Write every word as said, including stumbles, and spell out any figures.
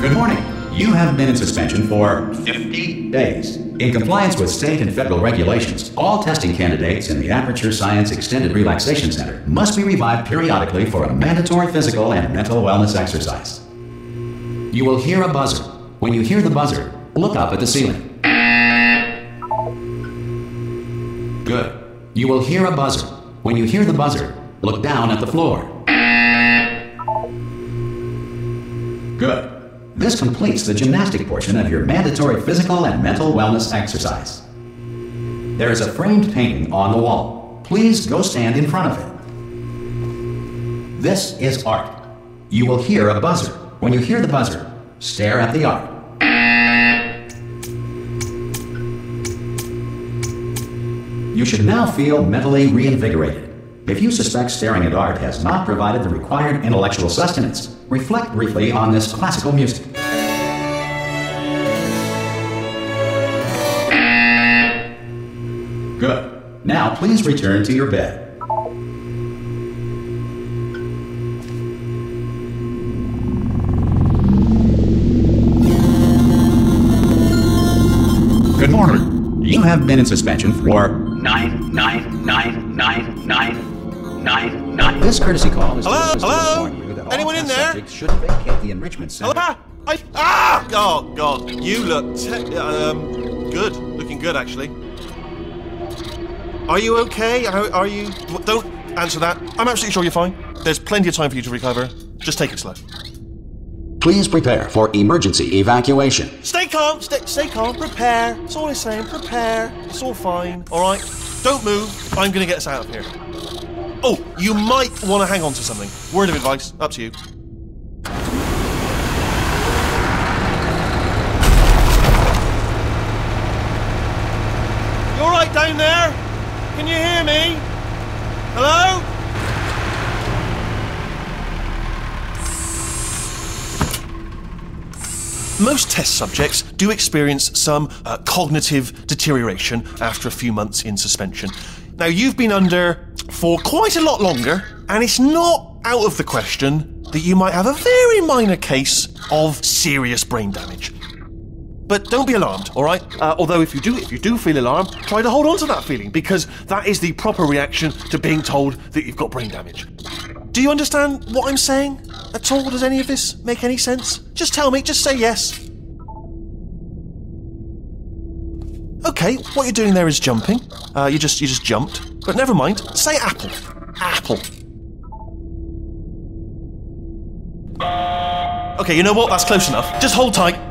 Good morning. You have been in suspension for fifty days. In compliance with state and federal regulations, all testing candidates in the Aperture Science Extended Relaxation Center must be revived periodically for a mandatory physical and mental wellness exercise. You will hear a buzzer. When you hear the buzzer, look up at the ceiling. Good. You will hear a buzzer. When you hear the buzzer, look down at the floor. Good. This completes the gymnastic portion of your mandatory physical and mental wellness exercise. There is a framed painting on the wall. Please go stand in front of it. This is art. You will hear a buzzer. When you hear the buzzer, stare at the art. You should now feel mentally reinvigorated. If you suspect staring at art has not provided the required intellectual sustenance, reflect briefly on this classical music. Good. Now please return to your bed. Good morning. You have been in suspension for nine, nine, nine, nine, nine. Nine, nine. This courtesy call is hello, to hello. You that Anyone all in there? subjects should vacate the enrichment center. Hello? I, ah! Oh God, you look te um good. Looking good, actually. Are you okay? Are, are you? Don't answer that. I'm absolutely sure you're fine. There's plenty of time for you to recover. Just take it slow. Please prepare for emergency evacuation. Stay calm. Stay, stay calm. Prepare. That's all I'm saying. Prepare. It's all fine. All right. Don't move. I'm gonna get us out of here. Oh, you might want to hang on to something. Word of advice, up to you. You alright down there? Can you hear me? Hello? Most test subjects do experience some uh, cognitive deterioration after a few months in suspension. Now, you've been under for quite a lot longer, and it's not out of the question that you might have a very minor case of serious brain damage. But don't be alarmed, all right? Uh, although if you do, if you do feel alarmed, try to hold on to that feeling, because that is the proper reaction to being told that you've got brain damage. Do you understand what I'm saying at all? Does any of this make any sense? Just tell me, just say yes. Okay, what you're doing there is jumping. Uh, you just you just jumped. But never mind. Say apple. Apple. Okay, you know what? That's close enough. Just hold tight.